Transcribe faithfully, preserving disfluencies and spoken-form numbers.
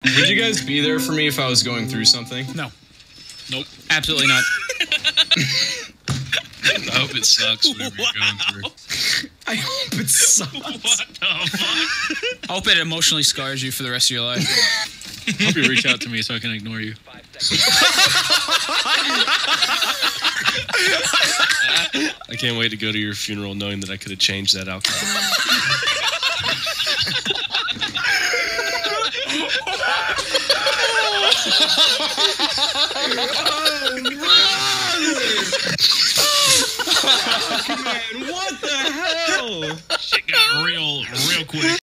Would you guys be there for me if I was going through something? No. Nope. Absolutely not. I hope it sucks whatever Wow. you're going through. I hope it sucks. What the fuck? I hope it emotionally scars you for the rest of your life. I hope you reach out to me so I can ignore you. I can't wait to go to your funeral knowing that I could have changed that outcome.